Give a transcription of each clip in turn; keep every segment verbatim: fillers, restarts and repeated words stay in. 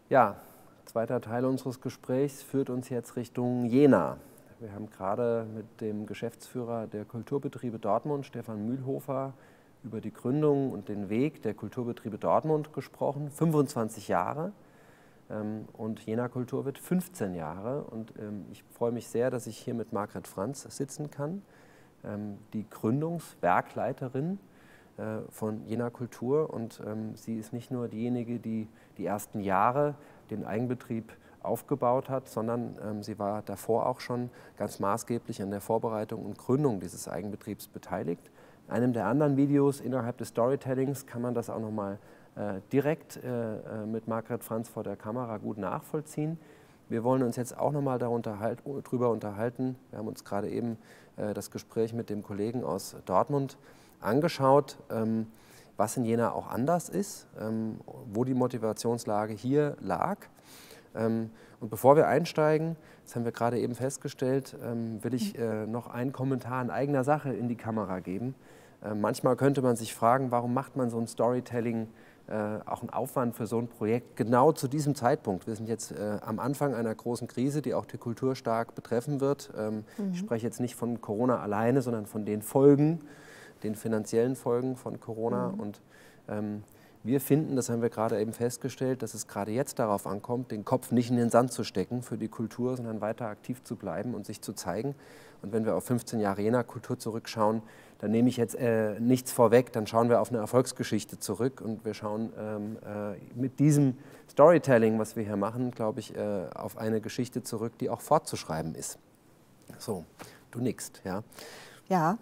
Ja, zweiter Teil unseres Gesprächs führt uns jetzt Richtung Jena. Wir haben gerade mit dem Geschäftsführer der Kulturbetriebe Dortmund, Stefan Mühlhofer, über die Gründung und den Weg der Kulturbetriebe Dortmund gesprochen. fünfundzwanzig Jahre ähm, und Jena Kultur wird fünfzehn Jahre. Und ähm, ich freue mich sehr, dass ich hier mit Margret Franz sitzen kann, ähm, die Gründungswerkleiterin äh, von Jena Kultur. Und ähm, sie ist nicht nur diejenige, die die ersten Jahre den Eigenbetrieb aufgebaut hat, sondern ähm, sie war davor auch schon ganz maßgeblich an der Vorbereitung und Gründung dieses Eigenbetriebs beteiligt. In einem der anderen Videos innerhalb des Storytellings kann man das auch nochmal äh, direkt äh, mit Margret Franz vor der Kamera gut nachvollziehen. Wir wollen uns jetzt auch nochmal darüber unterhalten. Wir haben uns gerade eben äh, das Gespräch mit dem Kollegen aus Dortmund angeschaut, ähm, was in Jena auch anders ist, ähm, wo die Motivationslage hier lag. Ähm, und bevor wir einsteigen, das haben wir gerade eben festgestellt, ähm, will ich äh, noch einen Kommentar in eigener Sache in die Kamera geben. Äh, manchmal könnte man sich fragen, warum macht man so ein Storytelling, äh, auch einen Aufwand für so ein Projekt, genau zu diesem Zeitpunkt. Wir sind jetzt äh, am Anfang einer großen Krise, die auch die Kultur stark betreffen wird. Ähm, mhm. Ich spreche jetzt nicht von Corona alleine, sondern von den Folgen, den finanziellen Folgen von Corona. Mhm. Und ähm, wir finden, das haben wir gerade eben festgestellt, dass es gerade jetzt darauf ankommt, den Kopf nicht in den Sand zu stecken für die Kultur, sondern weiter aktiv zu bleiben und sich zu zeigen. Und wenn wir auf fünfzehn Jahre Jena Kultur zurückschauen, dann nehme ich jetzt äh, nichts vorweg, dann schauen wir auf eine Erfolgsgeschichte zurück und wir schauen ähm, äh, mit diesem Storytelling, was wir hier machen, glaube ich, äh, auf eine Geschichte zurück, die auch fortzuschreiben ist. So, du nickst, ja? Ja.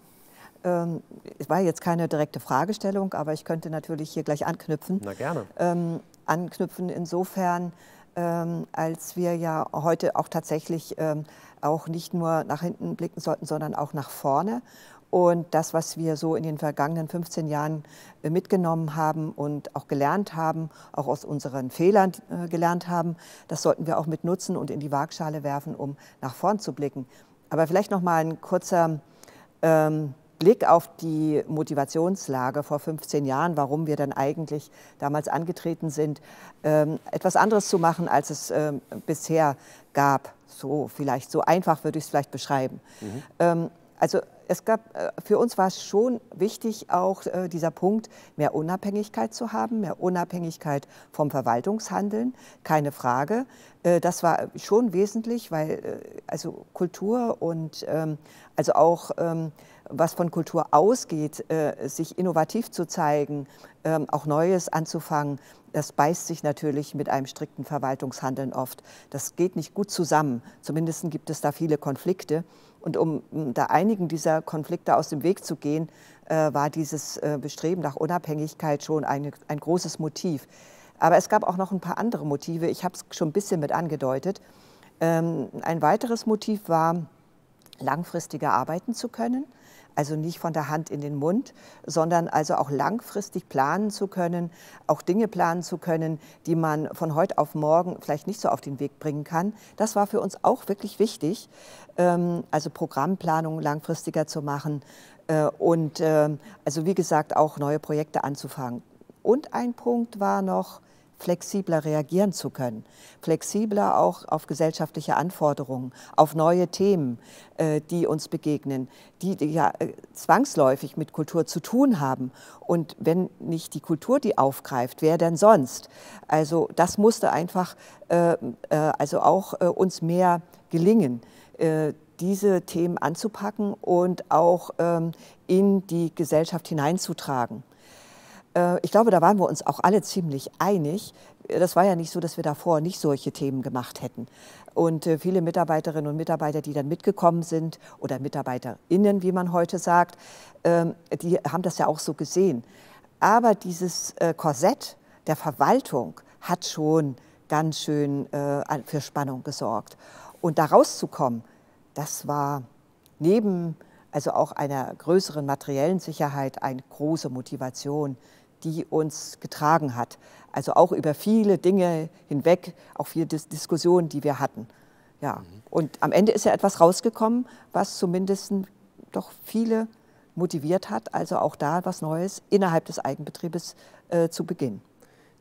Es war jetzt keine direkte Fragestellung, aber ich könnte natürlich hier gleich anknüpfen. Na gerne. Ähm, anknüpfen insofern, ähm, als wir ja heute auch tatsächlich ähm, auch nicht nur nach hinten blicken sollten, sondern auch nach vorne. Und das, was wir so in den vergangenen fünfzehn Jahren äh, mitgenommen haben und auch gelernt haben, auch aus unseren Fehlern äh, gelernt haben, das sollten wir auch mit nutzen und in die Waagschale werfen, um nach vorn zu blicken. Aber vielleicht noch mal ein kurzer ähm, Blick auf die Motivationslage vor fünfzehn Jahren, warum wir dann eigentlich damals angetreten sind, ähm, etwas anderes zu machen, als es ähm, bisher gab. So vielleicht, so einfach würde ich es vielleicht beschreiben. Mhm. Ähm, also es gab, äh, für uns war es schon wichtig, auch äh, dieser Punkt, mehr Unabhängigkeit zu haben, mehr Unabhängigkeit vom Verwaltungshandeln, keine Frage. Äh, das war schon wesentlich, weil äh, also Kultur und ähm, also auch ähm, was von Kultur ausgeht, äh, sich innovativ zu zeigen, ähm, auch Neues anzufangen, das beißt sich natürlich mit einem strikten Verwaltungshandeln oft. Das geht nicht gut zusammen. Zumindest gibt es da viele Konflikte. Und um da einigen dieser Konflikte aus dem Weg zu gehen, äh, war dieses äh, Bestreben nach Unabhängigkeit schon eine, ein großes Motiv. Aber es gab auch noch ein paar andere Motive. Ich habe es schon ein bisschen mit angedeutet. Ähm, ein weiteres Motiv war, langfristiger arbeiten zu können. Also nicht von der Hand in den Mund, sondern also auch langfristig planen zu können, auch Dinge planen zu können, die man von heute auf morgen vielleicht nicht so auf den Weg bringen kann. Das war für uns auch wirklich wichtig, also Programmplanung langfristiger zu machen und also wie gesagt auch neue Projekte anzufangen. Und ein Punkt war noch, flexibler reagieren zu können, flexibler auch auf gesellschaftliche Anforderungen, auf neue Themen, äh, die uns begegnen, die, die ja äh, zwangsläufig mit Kultur zu tun haben. Und wenn nicht die Kultur die aufgreift, wer denn sonst? Also das musste einfach äh, äh, also auch äh, uns mehr gelingen, äh, diese Themen anzupacken und auch ähm, in die Gesellschaft hineinzutragen. Ich glaube, da waren wir uns auch alle ziemlich einig. Das war ja nicht so, dass wir davor nicht solche Themen gemacht hätten. Und viele Mitarbeiterinnen und Mitarbeiter, die dann mitgekommen sind, oder MitarbeiterInnen, wie man heute sagt, die haben das ja auch so gesehen. Aber dieses Korsett der Verwaltung hat schon ganz schön für Spannung gesorgt. Und da rauszukommen, das war neben also auch einer größeren materiellen Sicherheit eine große Motivation, die uns getragen hat. Also auch über viele Dinge hinweg, auch viele Dis Diskussionen, die wir hatten. Ja. Mhm. Und am Ende ist ja etwas rausgekommen, was zumindest doch viele motiviert hat, also auch da was Neues innerhalb des Eigenbetriebes äh, zu beginnen.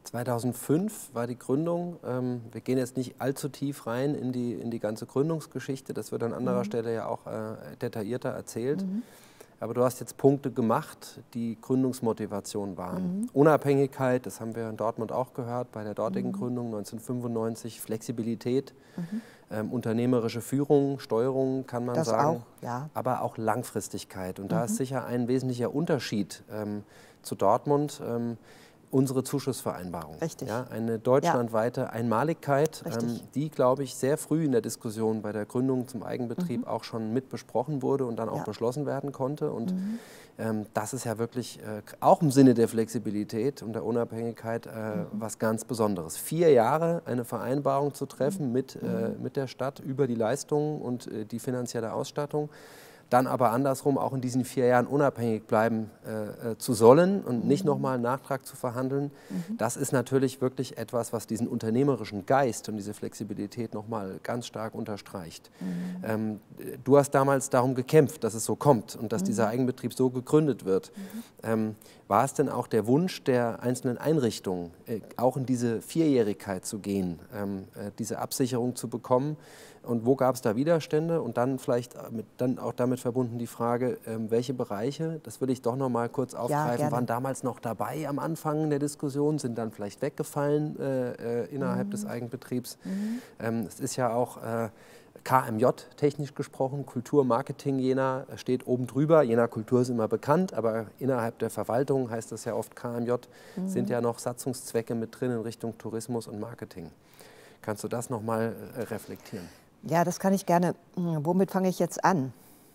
zweitausendfünf war die Gründung. Ähm, wir gehen jetzt nicht allzu tief rein in die, in die ganze Gründungsgeschichte. Das wird an anderer mhm. Stelle ja auch äh, detaillierter erzählt. Mhm. Aber du hast jetzt Punkte gemacht, die Gründungsmotivation waren. Mhm. Unabhängigkeit, das haben wir in Dortmund auch gehört, bei der dortigen mhm. Gründung neunzehnhundertfünfundneunzig. Flexibilität, mhm. ähm, unternehmerische Führung, Steuerung kann man das sagen. Auch, ja. Aber auch Langfristigkeit. Und mhm. da ist sicher ein wesentlicher Unterschied ähm, zu Dortmund. Ähm, Unsere Zuschussvereinbarung. Richtig. Ja, eine deutschlandweite ja. Einmaligkeit, ähm, die, glaube ich, sehr früh in der Diskussion bei der Gründung zum Eigenbetrieb mhm. auch schon mit besprochen wurde und dann auch ja. beschlossen werden konnte. Und mhm. ähm, das ist ja wirklich äh, auch im Sinne der Flexibilität und der Unabhängigkeit äh, mhm. was ganz Besonderes. Vier Jahre eine Vereinbarung zu treffen mhm. mit, äh, mit der Stadt über die Leistungen und äh, die finanzielle Ausstattung, dann aber andersrum auch in diesen vier Jahren unabhängig bleiben äh, zu sollen und mhm. nicht nochmal einen Nachtrag zu verhandeln, mhm. das ist natürlich wirklich etwas, was diesen unternehmerischen Geist und diese Flexibilität nochmal ganz stark unterstreicht. Mhm. Ähm, du hast damals darum gekämpft, dass es so kommt und dass mhm. dieser Eigenbetrieb so gegründet wird. Mhm. Ähm, war es denn auch der Wunsch der einzelnen Einrichtungen, äh, auch in diese Vierjährigkeit zu gehen, ähm, äh, diese Absicherung zu bekommen? Und wo gab es da Widerstände? Und dann vielleicht mit, dann auch damit verbunden die Frage, ähm, welche Bereiche, das würde ich doch noch mal kurz aufgreifen, ja, waren damals noch dabei am Anfang der Diskussion, sind dann vielleicht weggefallen äh, äh, innerhalb mhm. des Eigenbetriebs. Mhm. Ähm, es ist ja auch äh, K M J technisch gesprochen, Kulturmarketing Jena steht oben drüber. Jena Kultur ist immer bekannt, aber innerhalb der Verwaltung heißt das ja oft K M J, mhm. sind ja noch Satzungszwecke mit drin in Richtung Tourismus und Marketing. Kannst du das noch mal äh, reflektieren? Ja, das kann ich gerne. Womit fange ich jetzt an?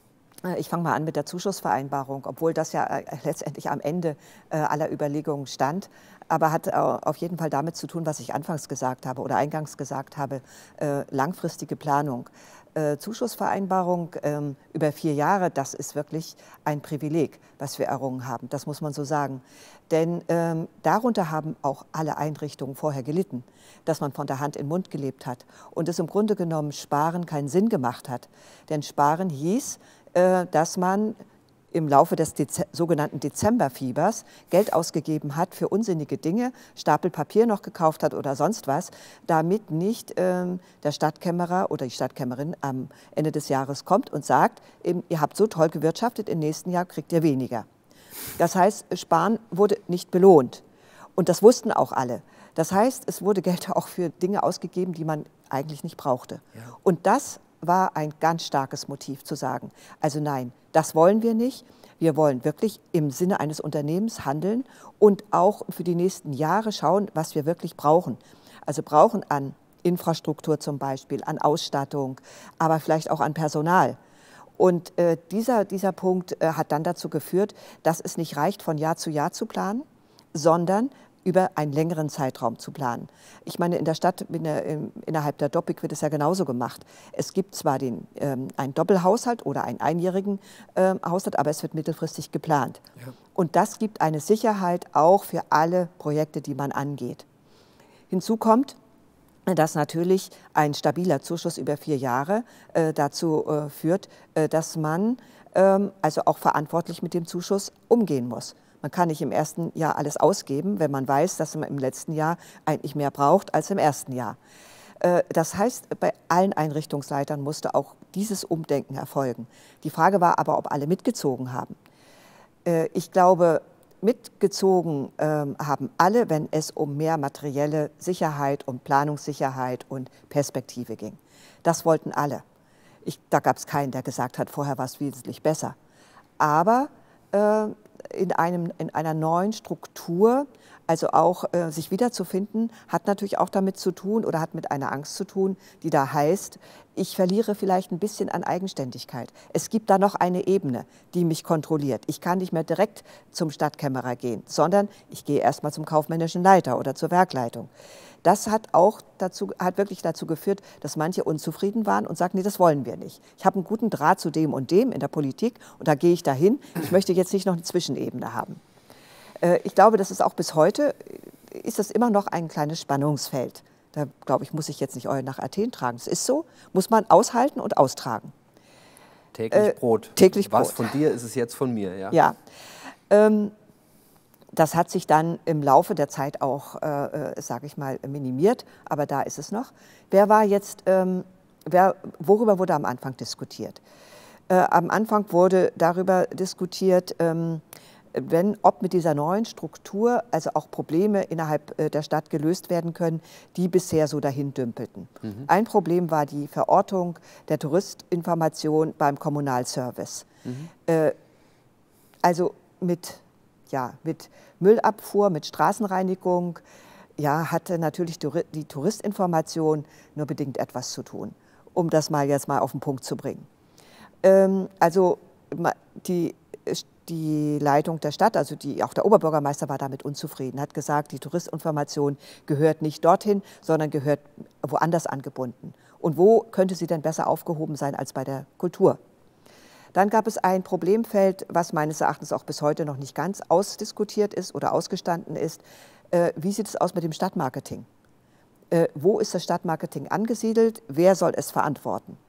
Ich fange mal an mit der Zuschussvereinbarung, obwohl das ja letztendlich am Ende aller Überlegungen stand, aber hat auf jeden Fall damit zu tun, was ich anfangs gesagt habe oder eingangs gesagt habe, langfristige Planung. Zuschussvereinbarung ähm, über vier Jahre, das ist wirklich ein Privileg, was wir errungen haben, das muss man so sagen. Denn ähm, darunter haben auch alle Einrichtungen vorher gelitten, dass man von der Hand in den Mund gelebt hat und es im Grunde genommen Sparen keinen Sinn gemacht hat. Denn Sparen hieß, äh, dass man im Laufe des Dez- sogenannten Dezemberfiebers Geld ausgegeben hat für unsinnige Dinge, Stapel Papier noch gekauft hat oder sonst was, damit nicht ähm, der Stadtkämmerer oder die Stadtkämmerin am Ende des Jahres kommt und sagt, eben, ihr habt so toll gewirtschaftet, im nächsten Jahr kriegt ihr weniger. Das heißt, Sparen wurde nicht belohnt und das wussten auch alle. Das heißt, es wurde Geld auch für Dinge ausgegeben, die man eigentlich nicht brauchte. Ja. Und das war ein ganz starkes Motiv zu sagen, also nein, das wollen wir nicht. Wir wollen wirklich im Sinne eines Unternehmens handeln und auch für die nächsten Jahre schauen, was wir wirklich brauchen. Also brauchen an Infrastruktur zum Beispiel, an Ausstattung, aber vielleicht auch an Personal. Und äh, dieser, dieser Punkt äh, hat dann dazu geführt, dass es nicht reicht, von Jahr zu Jahr zu planen, sondern über einen längeren Zeitraum zu planen. Ich meine, in der Stadt, in der, in, innerhalb der Doppik wird es ja genauso gemacht. Es gibt zwar den, ähm, einen Doppelhaushalt oder einen einjährigen äh, Haushalt, aber es wird mittelfristig geplant. Ja. Und das gibt eine Sicherheit auch für alle Projekte, die man angeht. Hinzu kommt, dass natürlich ein stabiler Zuschuss über vier Jahre äh, dazu äh, führt, äh, dass man ähm, also auch verantwortlich mit dem Zuschuss umgehen muss. Man kann nicht im ersten Jahr alles ausgeben, wenn man weiß, dass man im letzten Jahr eigentlich mehr braucht als im ersten Jahr. Das heißt, bei allen Einrichtungsleitern musste auch dieses Umdenken erfolgen. Die Frage war aber, ob alle mitgezogen haben. Ich glaube, mitgezogen haben alle, wenn es um mehr materielle Sicherheit, um Planungssicherheit und Perspektive ging. Das wollten alle. Ich, da gab es keinen, der gesagt hat, vorher war es wesentlich besser. Aber äh, In, einem, in einer neuen Struktur, also auch äh, sich wiederzufinden, hat natürlich auch damit zu tun oder hat mit einer Angst zu tun, die da heißt, ich verliere vielleicht ein bisschen an Eigenständigkeit. Es gibt da noch eine Ebene, die mich kontrolliert. Ich kann nicht mehr direkt zum Stadtkämmerer gehen, sondern ich gehe erstmal zum kaufmännischen Leiter oder zur Werkleitung. Das hat auch dazu, hat wirklich dazu geführt, dass manche unzufrieden waren und sagten, nee, das wollen wir nicht. Ich habe einen guten Draht zu dem und dem in der Politik und da gehe ich dahin. Ich möchte jetzt nicht noch eine Zwischenebene haben. Äh, ich glaube, das ist auch bis heute, ist das immer noch ein kleines Spannungsfeld. Da, glaube ich, muss ich jetzt nicht euch nach Athen tragen. Das ist so, muss man aushalten und austragen. Täglich Brot. Äh, täglich Brot. Was von dir ist es jetzt von mir, ja. Ja. Ähm, Das hat sich dann im Laufe der Zeit auch, äh, äh, sage ich mal, minimiert, aber da ist es noch. Wer war jetzt, ähm, wer, worüber wurde am Anfang diskutiert? Äh, am Anfang wurde darüber diskutiert, ähm, wenn, ob mit dieser neuen Struktur also auch Probleme innerhalb äh, der Stadt gelöst werden können, die bisher so dahin dümpelten. Mhm. Ein Problem war die Verortung der Touristinformation beim Kommunalservice. Mhm. Äh, also mit, ja, mit Müllabfuhr, mit Straßenreinigung, ja, hatte natürlich die Touristinformation nur bedingt etwas zu tun, um das mal jetzt mal auf den Punkt zu bringen. Ähm, also die Die Leitung der Stadt, also die, auch der Oberbürgermeister war damit unzufrieden, hat gesagt, die Touristinformation gehört nicht dorthin, sondern gehört woanders angebunden. Und wo könnte sie denn besser aufgehoben sein als bei der Kultur? Dann gab es ein Problemfeld, was meines Erachtens auch bis heute noch nicht ganz ausdiskutiert ist oder ausgestanden ist. Äh, wie sieht es aus mit dem Stadtmarketing? Äh, wo ist das Stadtmarketing angesiedelt? Wer soll es verantworten?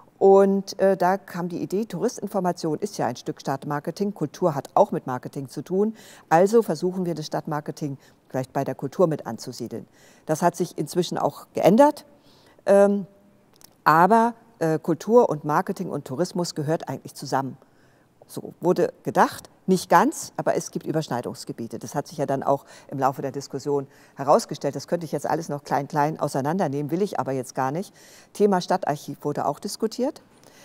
Und äh, da kam die Idee, Touristinformation ist ja ein Stück Stadtmarketing, Kultur hat auch mit Marketing zu tun, also versuchen wir das Stadtmarketing vielleicht bei der Kultur mit anzusiedeln. Das hat sich inzwischen auch geändert, ähm, aber äh, Kultur und Marketing und Tourismus gehört eigentlich zusammen. So wurde gedacht, nicht ganz, aber es gibt Überschneidungsgebiete. Das hat sich ja dann auch im Laufe der Diskussion herausgestellt. Das könnte ich jetzt alles noch klein, klein auseinandernehmen, will ich aber jetzt gar nicht. Thema Stadtarchiv wurde auch diskutiert.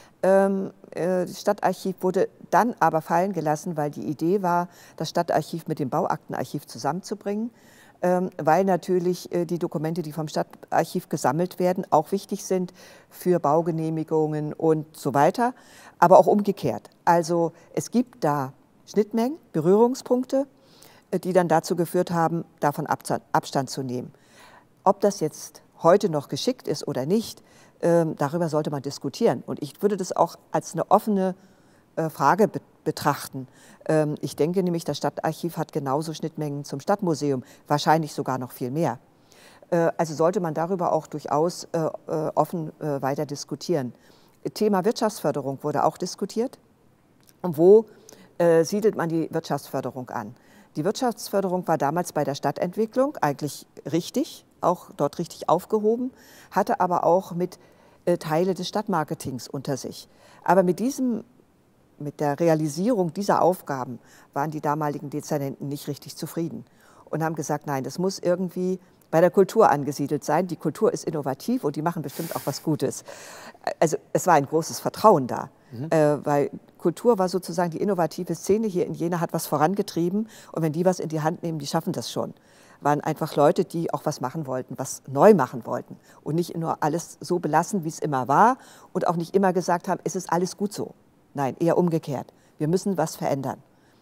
Ähm, äh, das Stadtarchiv wurde dann aber fallen gelassen, weil die Idee war, das Stadtarchiv mit dem Bauaktenarchiv zusammenzubringen, ähm, weil natürlich äh, die Dokumente, die vom Stadtarchiv gesammelt werden, auch wichtig sind für Baugenehmigungen und so weiter, aber auch umgekehrt. Also es gibt da Schnittmengen, Berührungspunkte, die dann dazu geführt haben, davon Abstand zu nehmen. Ob das jetzt heute noch geschickt ist oder nicht, äh, darüber sollte man diskutieren. Und ich würde das auch als eine offene äh, Frage be betrachten. Ähm, ich denke nämlich, das Stadtarchiv hat genauso Schnittmengen zum Stadtmuseum, wahrscheinlich sogar noch viel mehr. Äh, also sollte man darüber auch durchaus äh, äh, offen äh, weiter diskutieren. Thema Wirtschaftsförderung wurde auch diskutiert. Und wo äh, siedelt man die Wirtschaftsförderung an? Die Wirtschaftsförderung war damals bei der Stadtentwicklung eigentlich richtig, auch dort richtig aufgehoben, hatte aber auch mit äh, Teile des Stadtmarketings unter sich. Aber mit, diesem, mit der Realisierung dieser Aufgaben waren die damaligen Dezernenten nicht richtig zufrieden und haben gesagt, nein, das muss irgendwie bei der Kultur angesiedelt sein. Die Kultur ist innovativ und die machen bestimmt auch was Gutes. Also es war ein großes Vertrauen da, mhm. äh, weil Kultur war sozusagen die innovative Szene hier in Jena, hat was vorangetrieben und wenn die was in die Hand nehmen, die schaffen das schon. Waren einfach Leute, die auch was machen wollten, was neu machen wollten und nicht nur alles so belassen, wie es immer war und auch nicht immer gesagt haben, es ist alles gut so. Nein, eher umgekehrt. Wir müssen was verändern.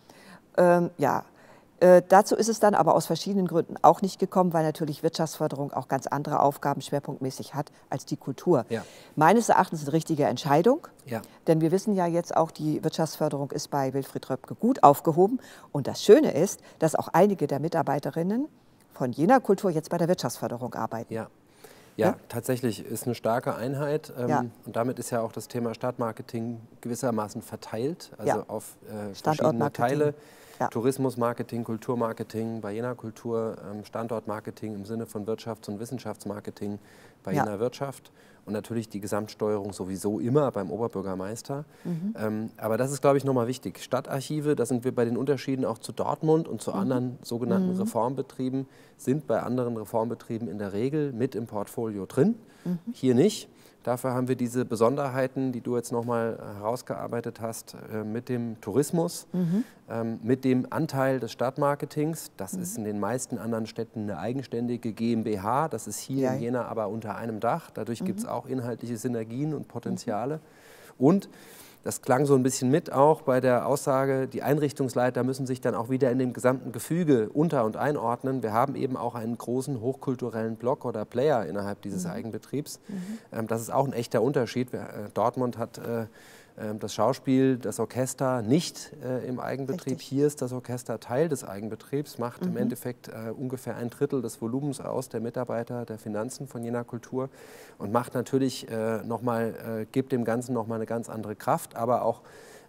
Ähm, ja. Äh, dazu ist es dann aber aus verschiedenen Gründen auch nicht gekommen, weil natürlich Wirtschaftsförderung auch ganz andere Aufgaben schwerpunktmäßig hat als die Kultur. Ja. Meines Erachtens eine richtige Entscheidung, ja. Denn wir wissen ja jetzt auch, die Wirtschaftsförderung ist bei Wilfried Röpke gut aufgehoben. Und das Schöne ist, dass auch einige der Mitarbeiterinnen von Jena Kultur jetzt bei der Wirtschaftsförderung arbeiten. Ja. Ja, ja, tatsächlich ist eine starke Einheit ähm, ja. und damit ist ja auch das Thema Stadtmarketing gewissermaßen verteilt, also ja. auf äh, verschiedene Teile. Ja. Tourismusmarketing, Kulturmarketing, bei Jena Kultur, ähm, Standortmarketing im Sinne von Wirtschafts- und Wissenschaftsmarketing bei ja. Jena Wirtschaft und natürlich die Gesamtsteuerung sowieso immer beim Oberbürgermeister. Mhm. Ähm, aber das ist, glaube ich, nochmal wichtig. Stadtarchive, da sind wir bei den Unterschieden auch zu Dortmund und zu mhm. anderen sogenannten mhm. Reformbetrieben, sind bei anderen Reformbetrieben in der Regel mit im Portfolio drin, mhm. hier nicht. Dafür haben wir diese Besonderheiten, die du jetzt nochmal herausgearbeitet hast, äh, mit dem Tourismus, mhm. ähm, mit dem Anteil des Stadtmarketings. Das mhm. ist in den meisten anderen Städten eine eigenständige GmbH. Das ist hier ja. in Jena aber unter einem Dach. Dadurch mhm. gibt es auch inhaltliche Synergien und Potenziale. Mhm. Und das klang so ein bisschen mit auch bei der Aussage, die Einrichtungsleiter müssen sich dann auch wieder in dem gesamten Gefüge unter- und einordnen. Wir haben eben auch einen großen hochkulturellen Block oder Player innerhalb dieses mhm. Eigenbetriebs. Mhm. Das ist auch ein echter Unterschied. Dortmund hat das Schauspiel, das Orchester nicht äh, im Eigenbetrieb. Richtig. Hier ist das Orchester Teil des Eigenbetriebs, macht mhm. im Endeffekt äh, ungefähr ein Drittel des Volumens aus, der Mitarbeiter, der Finanzen von Jena Kultur und macht natürlich äh, nochmal, äh, gibt dem Ganzen nochmal eine ganz andere Kraft, aber auch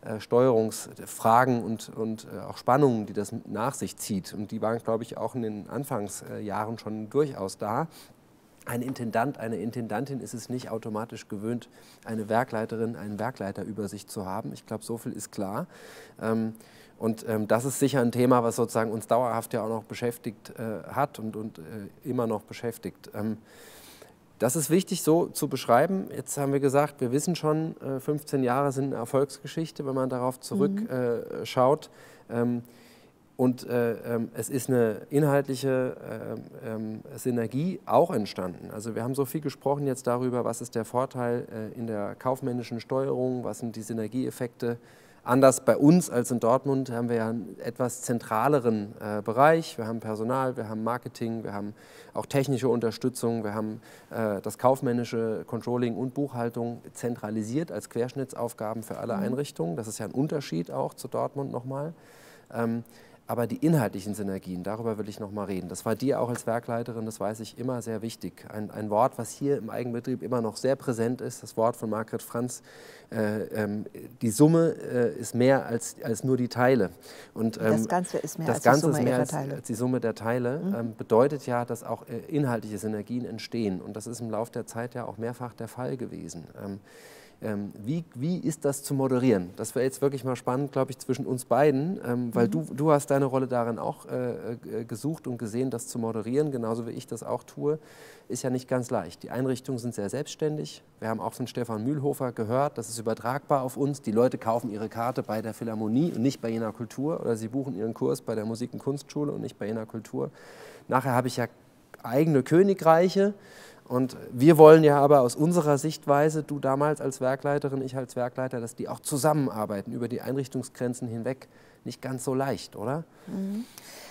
äh, Steuerungsfragen und, und äh, auch Spannungen, die das nach sich zieht. Und die waren, glaube ich, auch in den Anfangsjahren schon durchaus da. Ein Intendant, eine Intendantin ist es nicht automatisch gewöhnt, eine Werkleiterin, einen Werkleiter über sich zu haben. Ich glaube, so viel ist klar. Ähm, und ähm, das ist sicher ein Thema, was sozusagen uns dauerhaft ja auch noch beschäftigt äh, hat und, und äh, immer noch beschäftigt. Ähm, das ist wichtig so zu beschreiben. Jetzt haben wir gesagt, wir wissen schon, äh, fünfzehn Jahre sind eine Erfolgsgeschichte, wenn man darauf zurückschaut. Mhm. Äh, ähm, Und äh, ähm, es ist eine inhaltliche äh, ähm, Synergie auch entstanden. Also wir haben so viel gesprochen jetzt darüber, was ist der Vorteil äh, in der kaufmännischen Steuerung, was sind die Synergieeffekte. Anders bei uns als in Dortmund haben wir ja einen etwas zentraleren äh, Bereich. Wir haben Personal, wir haben Marketing, wir haben auch technische Unterstützung, wir haben äh, das kaufmännische Controlling und Buchhaltung zentralisiert als Querschnittsaufgaben für alle mhm. Einrichtungen. Das ist ja ein Unterschied auch zu Dortmund nochmal. Ähm, Aber die inhaltlichen Synergien, darüber will ich noch mal reden. Das war dir auch als Werkleiterin, das weiß ich, immer sehr wichtig. Ein, ein Wort, was hier im Eigenbetrieb immer noch sehr präsent ist, das Wort von Margret Franz, äh, ähm, die Summe äh, ist mehr als, als nur die Teile. Und, ähm, das Ganze ist mehr, das als, Ganze die Summe ist mehr als, als die Summe der Teile. Mhm. Ähm, bedeutet ja, dass auch äh, inhaltliche Synergien entstehen. Und das ist im Laufe der Zeit ja auch mehrfach der Fall gewesen. Ähm, Ähm, wie, wie ist das zu moderieren? Das wäre jetzt wirklich mal spannend, glaube ich, zwischen uns beiden, ähm, weil mhm. du, du hast deine Rolle darin auch äh, gesucht und gesehen, das zu moderieren, genauso wie ich das auch tue, ist ja nicht ganz leicht. Die Einrichtungen sind sehr selbstständig. Wir haben auch von Stefan Mühlhofer gehört, das ist übertragbar auf uns. Die Leute kaufen ihre Karte bei der Philharmonie und nicht bei Jena Kultur, oder sie buchen ihren Kurs bei der Musik- und Kunstschule und nicht bei Jena Kultur. Nachher habe ich ja eigene Königreiche. Und wir wollen ja aber aus unserer Sichtweise, du damals als Werkleiterin, ich als Werkleiter, dass die auch zusammenarbeiten über die Einrichtungsgrenzen hinweg, nicht ganz so leicht, oder? Mhm.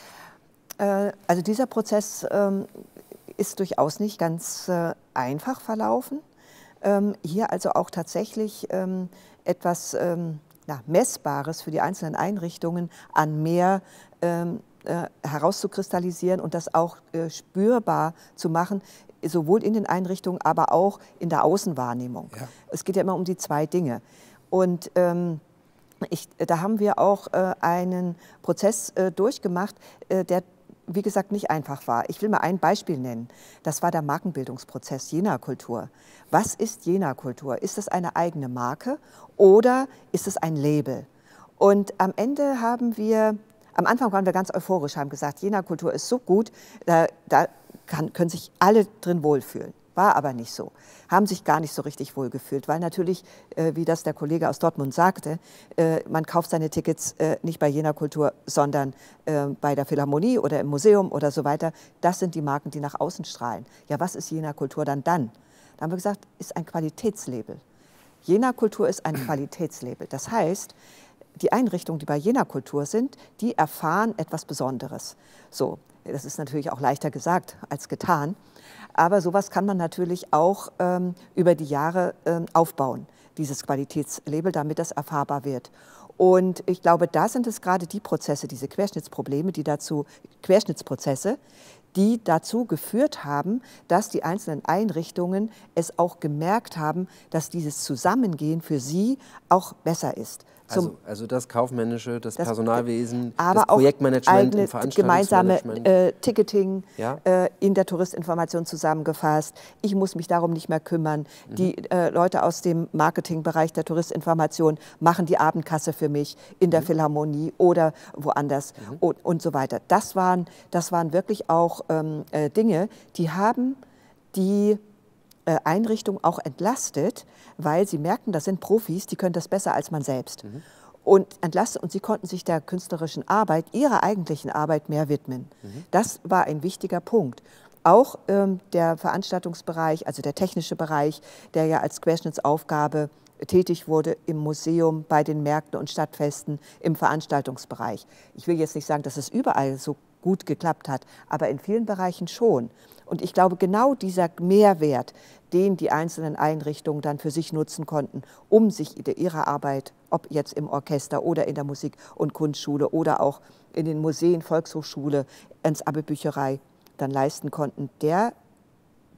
Äh, also dieser Prozess ähm, ist durchaus nicht ganz äh, einfach verlaufen. Ähm, hier also auch tatsächlich ähm, etwas ähm, ja, Messbares für die einzelnen Einrichtungen an mehr ähm, äh, herauszukristallisieren und das auch äh, spürbar zu machen, sowohl in den Einrichtungen, aber auch in der Außenwahrnehmung. Ja. Es geht ja immer um die zwei Dinge. Und ähm, ich, da haben wir auch äh, einen Prozess äh, durchgemacht, äh, der, wie gesagt, nicht einfach war. Ich will mal ein Beispiel nennen. Das war der Markenbildungsprozess Jena Kultur. Was ist Jena Kultur? Ist es eine eigene Marke oder ist es ein Label? Und am Ende haben wir, am Anfang waren wir ganz euphorisch, haben gesagt, Jena Kultur ist so gut, da, da Kann, können sich alle drin wohlfühlen. War aber nicht so. Haben sich gar nicht so richtig wohlgefühlt, weil natürlich, äh, wie das der Kollege aus Dortmund sagte, äh, man kauft seine Tickets äh, nicht bei Jena Kultur, sondern äh, bei der Philharmonie oder im Museum oder so weiter. Das sind die Marken, die nach außen strahlen. Ja, was ist Jena Kultur dann dann? Da haben wir gesagt, ist ein Qualitätslabel. Jena Kultur ist ein Qualitätslabel. Das heißt, die Einrichtungen, die bei Jena Kultur sind, die erfahren etwas Besonderes. So. Das ist natürlich auch leichter gesagt als getan, aber sowas kann man natürlich auch ähm, über die Jahre ähm, aufbauen, dieses Qualitätslabel, damit das erfahrbar wird. Und ich glaube, da sind es gerade die Prozesse, diese Querschnittsprobleme, die dazu, Querschnittsprozesse, die dazu geführt haben, dass die einzelnen Einrichtungen es auch gemerkt haben, dass dieses Zusammengehen für sie auch besser ist. Also, also das Kaufmännische, das, das Personalwesen, aber das Projektmanagement, auch im Veranstaltungsmanagement. Gemeinsame äh, Ticketing ja? äh, in der Touristinformation zusammengefasst. Ich muss mich darum nicht mehr kümmern. Mhm. Die äh, Leute aus dem Marketingbereich der Touristinformation machen die Abendkasse für mich in der mhm. Philharmonie oder woanders mhm. und, und so weiter. Das waren, das waren wirklich auch ähm, äh, Dinge, die haben die Einrichtung auch entlastet, weil sie merkten, das sind Profis, die können das besser als man selbst. Mhm. Und entlastet, und sie konnten sich der künstlerischen Arbeit, ihrer eigentlichen Arbeit mehr widmen. Mhm. Das war ein wichtiger Punkt. Auch ähm, der Veranstaltungsbereich, also der technische Bereich, der ja als Querschnittsaufgabe tätig wurde im Museum, bei den Märkten und Stadtfesten, im Veranstaltungsbereich. Ich will jetzt nicht sagen, dass es überall so gut geklappt hat, aber in vielen Bereichen schon. Und ich glaube, genau dieser Mehrwert, den die einzelnen Einrichtungen dann für sich nutzen konnten, um sich ihre Arbeit, ob jetzt im Orchester oder in der Musik- und Kunstschule oder auch in den Museen, Volkshochschule, ins Abbebücherei dann leisten konnten, der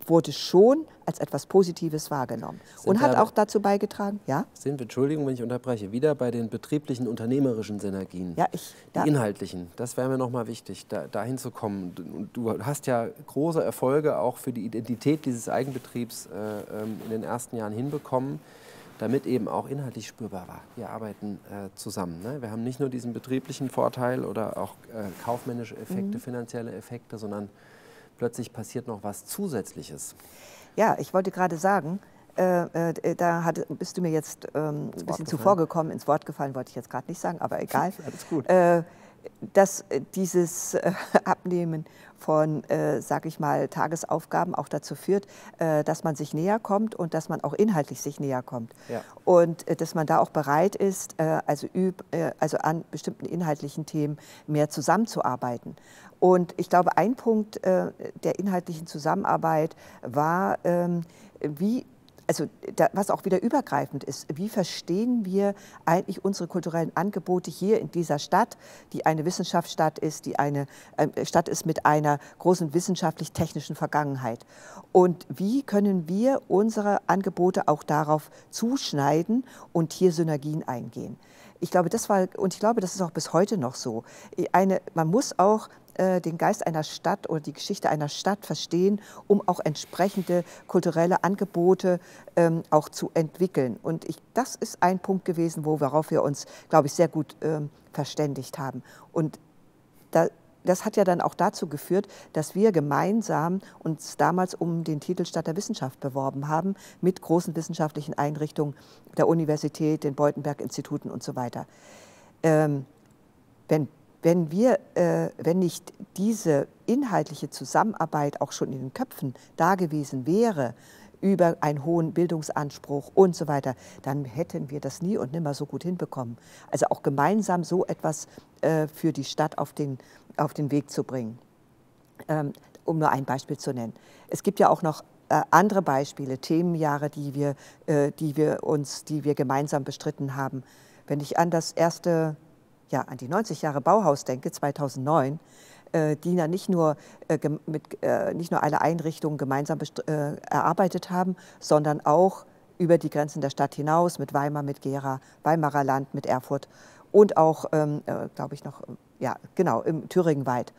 wurde schon als etwas Positives wahrgenommen Sind und hat wir, auch dazu beigetragen, ja? Sind wir, Entschuldigung, wenn ich unterbreche, wieder bei den betrieblichen, unternehmerischen Synergien, ja, ich, die ja. inhaltlichen, das wäre mir nochmal wichtig, da, dahin zu kommen. Und du hast ja große Erfolge auch für die Identität dieses Eigenbetriebs äh, in den ersten Jahren hinbekommen, damit eben auch inhaltlich spürbar war. Wir arbeiten äh, zusammen. Ne? Wir haben nicht nur diesen betrieblichen Vorteil oder auch äh, kaufmännische Effekte, mhm. finanzielle Effekte, sondern plötzlich passiert noch was Zusätzliches. Ja, ich wollte gerade sagen, äh, äh, da hat, bist du mir jetzt ähm, ein bisschen zuvor gekommen, ins Wort gefallen, wollte ich jetzt gerade nicht sagen, aber egal. Alles gut. Äh, dass dieses äh, Abnehmen von, äh, sag ich mal, Tagesaufgaben auch dazu führt, äh, dass man sich näher kommt und dass man auch inhaltlich sich näher kommt. Ja. Und äh, dass man da auch bereit ist, äh, also, üb, äh, also an bestimmten inhaltlichen Themen mehr zusammenzuarbeiten. Und ich glaube, ein Punkt äh, der inhaltlichen Zusammenarbeit war, ähm, wie Also da, was auch wieder übergreifend ist, wie verstehen wir eigentlich unsere kulturellen Angebote hier in dieser Stadt, die eine Wissenschaftsstadt ist, die eine äh, Stadt ist mit einer großen wissenschaftlich-technischen Vergangenheit. Und wie können wir unsere Angebote auch darauf zuschneiden und hier Synergien eingehen? Ich glaube, das war, und ich glaube, das ist auch bis heute noch so. Eine, man muss auch den Geist einer Stadt oder die Geschichte einer Stadt verstehen, um auch entsprechende kulturelle Angebote ähm, auch zu entwickeln. Und ich, das ist ein Punkt gewesen, wo, worauf wir uns, glaube ich, sehr gut ähm, verständigt haben. Und da, das hat ja dann auch dazu geführt, dass wir gemeinsam uns damals um den Titel Stadt der Wissenschaft beworben haben, mit großen wissenschaftlichen Einrichtungen der Universität, den Beutenberg-Instituten und so weiter. Ähm, wenn Wenn, wir, äh, wenn nicht diese inhaltliche Zusammenarbeit auch schon in den Köpfen da gewesen wäre, über einen hohen Bildungsanspruch und so weiter, dann hätten wir das nie und nimmer so gut hinbekommen. Also auch gemeinsam so etwas äh, für die Stadt auf den, auf den Weg zu bringen. Ähm, um nur ein Beispiel zu nennen. Es gibt ja auch noch äh, andere Beispiele, Themenjahre, die wir, äh, die wir uns, die wir gemeinsam bestritten haben. Wenn ich an das erste Ja, an die neunzig Jahre Bauhaus denke, zweitausendneun, äh, die ja nicht nur, äh, mit, äh, nicht nur alle Einrichtungen gemeinsam äh, erarbeitet haben, sondern auch über die Grenzen der Stadt hinaus, mit Weimar, mit Gera, Weimarer Land, mit Erfurt und auch, ähm, äh, glaube ich noch, ja, genau, im Thüringenwald.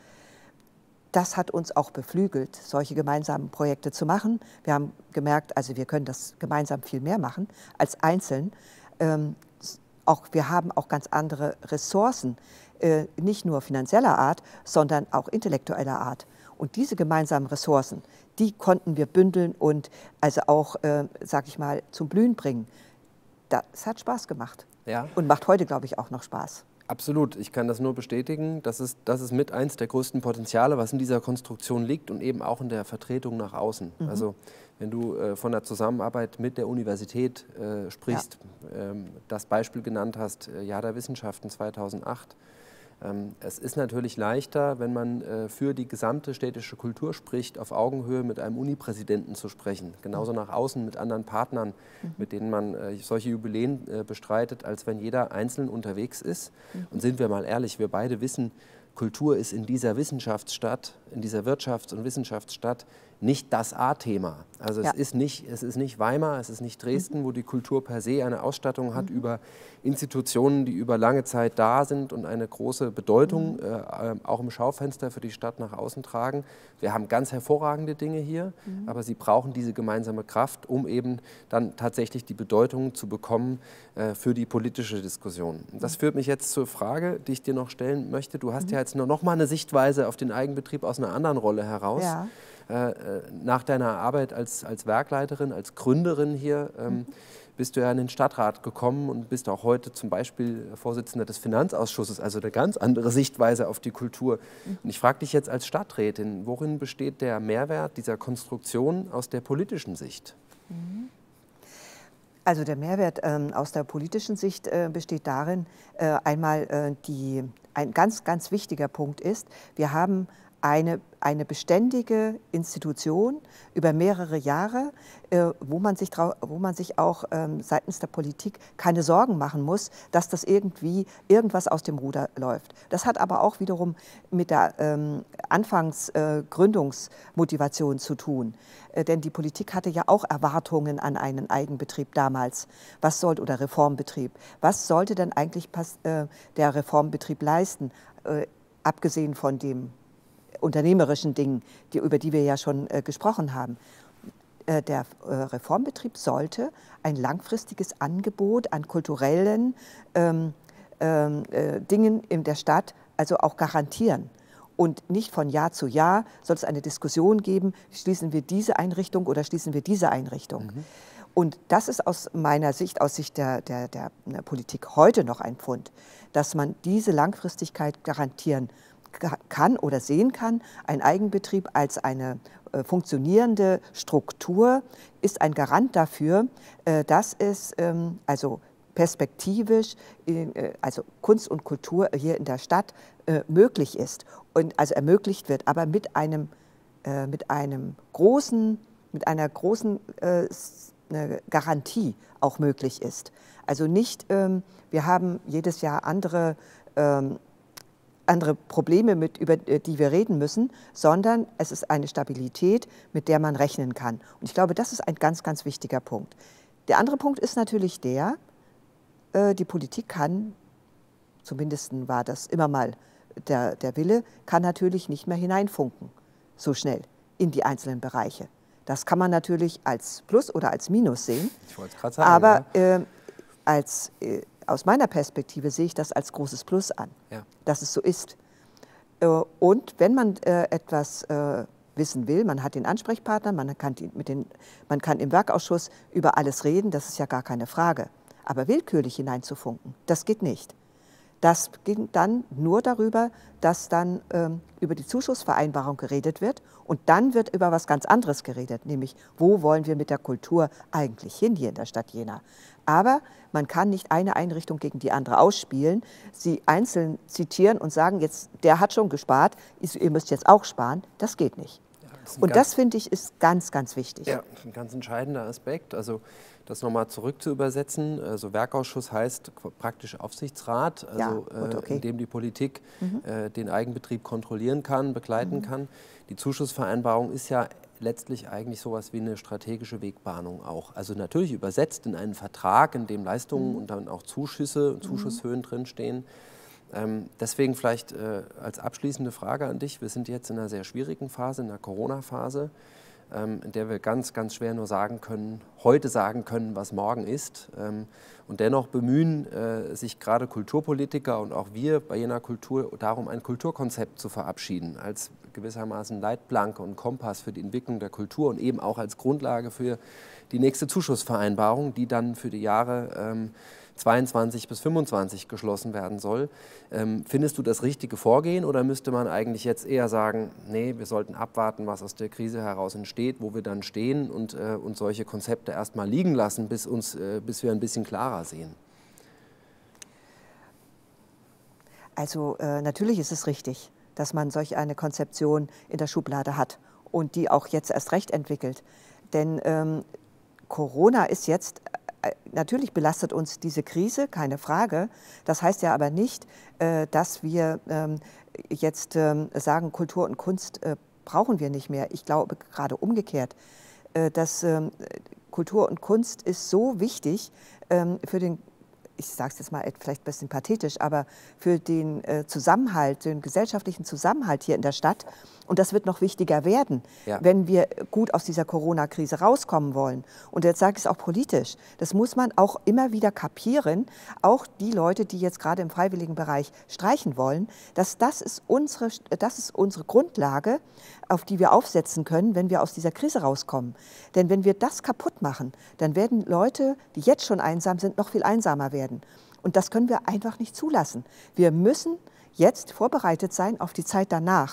Das hat uns auch beflügelt, solche gemeinsamen Projekte zu machen. Wir haben gemerkt, also wir können das gemeinsam viel mehr machen als einzeln. Ähm, Auch, wir haben auch ganz andere Ressourcen, äh, nicht nur finanzieller Art, sondern auch intellektueller Art. Und diese gemeinsamen Ressourcen, die konnten wir bündeln und also auch, äh, sag ich mal, zum Blühen bringen. Das hat Spaß gemacht. Ja. Und macht heute, glaube ich, auch noch Spaß. Absolut, ich kann das nur bestätigen. Das ist, das ist mit eins der größten Potenziale, was in dieser Konstruktion liegt und eben auch in der Vertretung nach außen. Mhm. Also wenn du äh, von der Zusammenarbeit mit der Universität äh, sprichst, ja. ähm, das Beispiel genannt hast, äh, Jahr der Wissenschaften zweitausendacht. Ähm, es ist natürlich leichter, wenn man äh, für die gesamte städtische Kultur spricht, auf Augenhöhe mit einem Unipräsidenten zu sprechen. Genauso mhm. nach außen mit anderen Partnern, mhm. mit denen man äh, solche Jubiläen äh, bestreitet, als wenn jeder einzeln unterwegs ist. Mhm. Und sind wir mal ehrlich, wir beide wissen, Kultur ist in dieser Wissenschaftsstadt, in dieser Wirtschafts- und Wissenschaftsstadt nicht das A-Thema. Also ja. es, ist nicht, es ist nicht Weimar, es ist nicht Dresden, mhm. wo die Kultur per se eine Ausstattung hat mhm. über Institutionen, die über lange Zeit da sind und eine große Bedeutung mhm. äh, auch im Schaufenster für die Stadt nach außen tragen. Wir haben ganz hervorragende Dinge hier, mhm. aber sie brauchen diese gemeinsame Kraft, um eben dann tatsächlich die Bedeutung zu bekommen äh, für die politische Diskussion. Das führt mich jetzt zur Frage, die ich dir noch stellen möchte. Du hast mhm. ja jetzt nur noch mal eine Sichtweise auf den Eigenbetrieb aus einer anderen Rolle heraus. Ja. Nach deiner Arbeit als, als Werkleiterin, als Gründerin hier, ähm, mhm. bist du ja in den Stadtrat gekommen und bist auch heute zum Beispiel Vorsitzender des Finanzausschusses, also eine ganz andere Sichtweise auf die Kultur. Mhm. Und ich frage dich jetzt als Stadträtin, worin besteht der Mehrwert dieser Konstruktion aus der politischen Sicht? Mhm. Also der Mehrwert ähm, aus der politischen Sicht äh, besteht darin, äh, einmal äh, die, ein ganz, ganz wichtiger Punkt ist, wir haben eine, eine beständige Institution über mehrere Jahre, äh, wo, man sich trau wo man sich auch ähm, seitens der Politik keine Sorgen machen muss, dass das irgendwie irgendwas aus dem Ruder läuft. Das hat aber auch wiederum mit der ähm, Anfangsgründungsmotivation äh, zu tun. Äh, denn die Politik hatte ja auch Erwartungen an einen Eigenbetrieb damals. Was sollte, oder Reformbetrieb, was sollte denn eigentlich äh, der Reformbetrieb leisten, äh, abgesehen von dem unternehmerischen Dingen, die, über die wir ja schon äh, gesprochen haben. Äh, der äh, Reformbetrieb sollte ein langfristiges Angebot an kulturellen ähm, ähm, äh, Dingen in der Stadt also auch garantieren. Und nicht von Jahr zu Jahr soll es eine Diskussion geben, schließen wir diese Einrichtung oder schließen wir diese Einrichtung. Mhm. Und das ist aus meiner Sicht, aus Sicht der, der, der, der Politik heute noch ein Pfund, dass man diese Langfristigkeit garantieren kann oder sehen kann. Ein Eigenbetrieb als eine äh, funktionierende Struktur ist ein Garant dafür, äh, dass es ähm, also perspektivisch, äh, also Kunst und Kultur hier in der Stadt äh, möglich ist und also ermöglicht wird, aber mit einem, äh, mit einem großen, mit einer großen äh, Garantie auch möglich ist. Also nicht, ähm, wir haben jedes Jahr andere ähm, andere Probleme, mit, über die wir reden müssen, sondern es ist eine Stabilität, mit der man rechnen kann. Und ich glaube, das ist ein ganz, ganz wichtiger Punkt. Der andere Punkt ist natürlich der, äh, die Politik kann, zumindest war das immer mal der, der Wille, kann natürlich nicht mehr hineinfunken, so schnell, in die einzelnen Bereiche. Das kann man natürlich als Plus oder als Minus sehen, ich wollte es gerade sagen, aber ja. äh, als äh, aus meiner Perspektive sehe ich das als großes Plus an, ja. dass es so ist. Und wenn man etwas wissen will, man hat den Ansprechpartner, man kann, die, mit den, man kann im Werkausschuss über alles reden, das ist ja gar keine Frage. Aber willkürlich hineinzufunken, das geht nicht. Das ging dann nur darüber, dass dann ähm, über die Zuschussvereinbarung geredet wird und dann wird über was ganz anderes geredet, nämlich wo wollen wir mit der Kultur eigentlich hin hier in der Stadt Jena. Aber man kann nicht eine Einrichtung gegen die andere ausspielen, sie einzeln zitieren und sagen, jetzt, der hat schon gespart, ihr müsst jetzt auch sparen. Das geht nicht. Ja, das und das, finde ich, ist ganz, ganz wichtig. Ja, ein ganz entscheidender Aspekt. Also das nochmal zurück zu übersetzen, also Werkausschuss heißt praktisch Aufsichtsrat, also ja, gut, okay. äh, in dem die Politik mhm. äh, den Eigenbetrieb kontrollieren kann, begleiten mhm. kann. Die Zuschussvereinbarung ist ja letztlich eigentlich sowas wie eine strategische Wegbahnung auch. Also natürlich übersetzt in einen Vertrag, in dem Leistungen mhm. und dann auch Zuschüsse und Zuschusshöhen mhm. drinstehen. Ähm, deswegen vielleicht äh, als abschließende Frage an dich, wir sind jetzt in einer sehr schwierigen Phase, in der Corona-Phase, ähm, in der wir ganz, ganz schwer nur sagen können, heute sagen können, was morgen ist. Ähm, und dennoch bemühen äh, sich gerade Kulturpolitiker und auch wir bei Jena Kultur darum, ein Kulturkonzept zu verabschieden, als gewissermaßen Leitplanke und Kompass für die Entwicklung der Kultur und eben auch als Grundlage für die nächste Zuschussvereinbarung, die dann für die Jahre ähm, zweiundzwanzig bis fünfundzwanzig geschlossen werden soll. Ähm, findest du das richtige Vorgehen oder müsste man eigentlich jetzt eher sagen, nee, wir sollten abwarten, was aus der Krise heraus entsteht, wo wir dann stehen und, äh, und solche Konzepte erstmal liegen lassen, bis, uns, äh, bis wir ein bisschen klarer sehen? Also äh, natürlich ist es richtig, dass man solch eine Konzeption in der Schublade hat und die auch jetzt erst recht entwickelt. Denn ähm, Corona ist jetzt, äh, natürlich belastet uns diese Krise, keine Frage. Das heißt ja aber nicht, äh, dass wir ähm, jetzt ähm, sagen, Kultur und Kunst äh, brauchen wir nicht mehr. Ich glaube gerade umgekehrt, äh, dass ähm, Kultur und Kunst ist so wichtig ähm, für den, ich sage es jetzt mal vielleicht ein bisschen pathetisch, aber für den äh, Zusammenhalt, den gesellschaftlichen Zusammenhalt hier in der Stadt. Und das wird noch wichtiger werden, ja. wenn wir gut aus dieser Corona-Krise rauskommen wollen. Und jetzt sage ich es auch politisch, das muss man auch immer wieder kapieren, auch die Leute, die jetzt gerade im freiwilligen Bereich streichen wollen, dass das ist unsere, das ist unsere Grundlage, auf die wir aufsetzen können, wenn wir aus dieser Krise rauskommen. Denn wenn wir das kaputt machen, dann werden Leute, die jetzt schon einsam sind, noch viel einsamer werden. Und das können wir einfach nicht zulassen. Wir müssen jetzt vorbereitet sein auf die Zeit danach.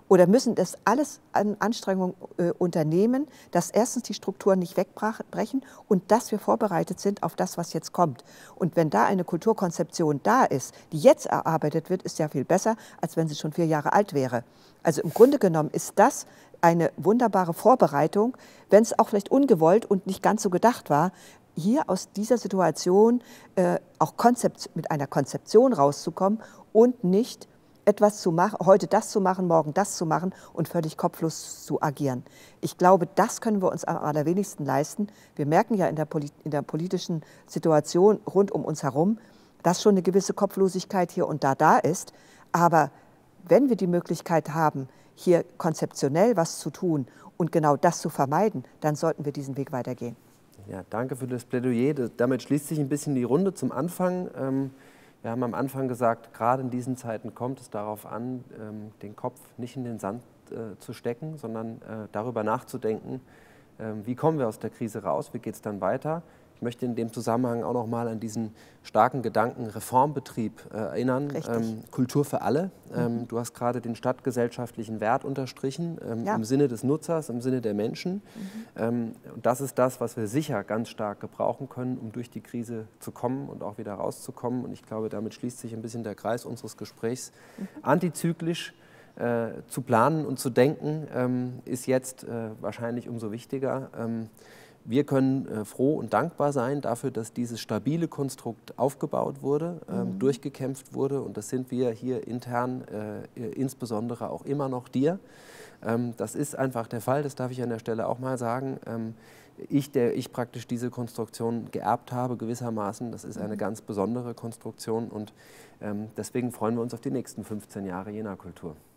oder müssen das alles an Anstrengungen äh, unternehmen, dass erstens die Strukturen nicht wegbrechen und dass wir vorbereitet sind auf das, was jetzt kommt. Und wenn da eine Kulturkonzeption da ist, die jetzt erarbeitet wird, ist ja viel besser, als wenn sie schon vier Jahre alt wäre. Also im Grunde genommen ist das eine wunderbare Vorbereitung, wenn es auch vielleicht ungewollt und nicht ganz so gedacht war, hier aus dieser Situation äh, auch Konzept, mit einer Konzeption rauszukommen und nicht etwas zu machen, heute das zu machen, morgen das zu machen und völlig kopflos zu agieren. Ich glaube, das können wir uns am allerwenigsten leisten. Wir merken ja in der, Poli in der politischen Situation rund um uns herum, dass schon eine gewisse Kopflosigkeit hier und da da ist. Aber wenn wir die Möglichkeit haben, hier konzeptionell was zu tun und genau das zu vermeiden, dann sollten wir diesen Weg weitergehen. Ja, danke für das Plädoyer. Das, damit schließt sich ein bisschen die Runde zum Anfang. Ähm, wir haben am Anfang gesagt, gerade in diesen Zeiten kommt es darauf an, ähm, den Kopf nicht in den Sand äh, zu stecken, sondern äh, darüber nachzudenken, äh, wie kommen wir aus der Krise raus, wie geht es dann weiter. Ich möchte in dem Zusammenhang auch noch mal an diesen starken Gedanken Reformbetrieb äh, erinnern. Ähm, Kultur für alle. Ähm, mhm. Du hast gerade den stadtgesellschaftlichen Wert unterstrichen, ähm, ja. im Sinne des Nutzers, im Sinne der Menschen. Mhm. Ähm, und das ist das, was wir sicher ganz stark gebrauchen können, um durch die Krise zu kommen und auch wieder rauszukommen. Und ich glaube, damit schließt sich ein bisschen der Kreis unseres Gesprächs. Mhm. Antizyklisch äh, zu planen und zu denken, ähm, ist jetzt äh, wahrscheinlich umso wichtiger. Ähm, Wir können äh, froh und dankbar sein dafür, dass dieses stabile Konstrukt aufgebaut wurde, ähm, mhm. durchgekämpft wurde. Und das sind wir hier intern, äh, insbesondere auch immer noch dir. Ähm, das ist einfach der Fall, das darf ich an der Stelle auch mal sagen. Ähm, ich, der ich praktisch diese Konstruktion geerbt habe, gewissermaßen, das ist eine mhm. ganz besondere Konstruktion. Und ähm, deswegen freuen wir uns auf die nächsten fünfzehn Jahre Jena Kultur.